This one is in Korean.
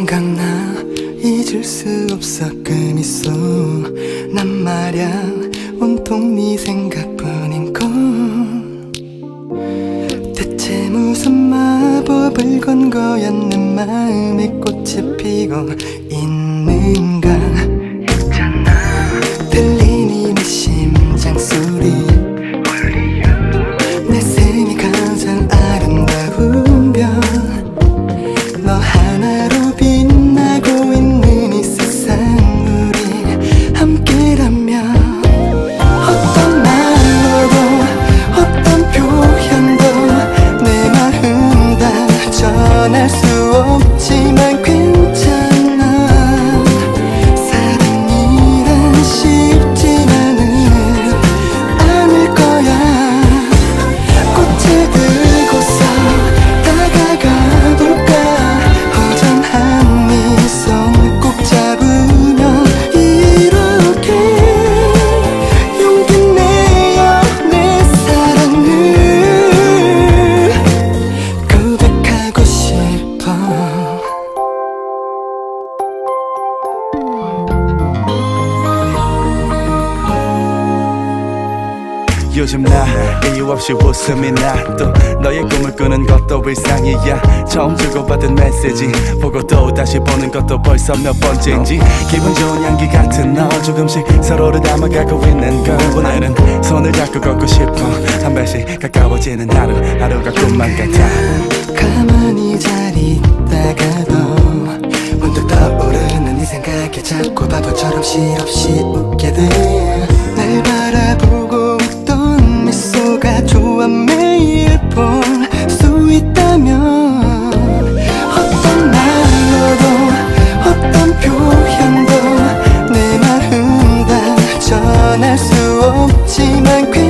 생각나 잊을 수 없어 그 미소. 난 말야 온통 네 생각뿐인 걸. 대체 무슨 마법을 건 거야 내 마음에 꽃이 피고 있는가. 있잖아 들리니 내 심장 소리. 내 생에 가장 아름다운 별 너 하나로 빛나고 있는 이 세상. 우리 함께라면 어떤 말로도 어떤 표현도 내 마음 다 전할 수 없지만 괜찮아. 사랑이란 쉽지만은 않을 거야. 꽃을 들고서 다가가 볼까. 허전한 네 손 꼭 잡으며 이렇게 용기 내어 내 사랑을 고백하고 싶어. 요즘 나 이유 없이 웃음이 나. 또 너의 꿈을 꾸는 것도 일상이야. 처음 주고받은 메시지 보고 또 다시 보는 것도 벌써 몇 번째인지. 기분 좋은 향기 같은 너 조금씩 서로를 담아가고 있는 걸. 오늘은 손을 잡고 걷고 싶어. 한 발씩 가까워지는 하루가 꿈만 같아. 가만히 잘 있다가도 문득 떠오르는 네 생각에 자꾸 바보처럼 실없이 웃게 돼. 날 바라보고 있던 미소가 좋아. 매일 볼 수 있다면 어떤 말로도 어떤 표현도 내 마음 다 전할 수 없지만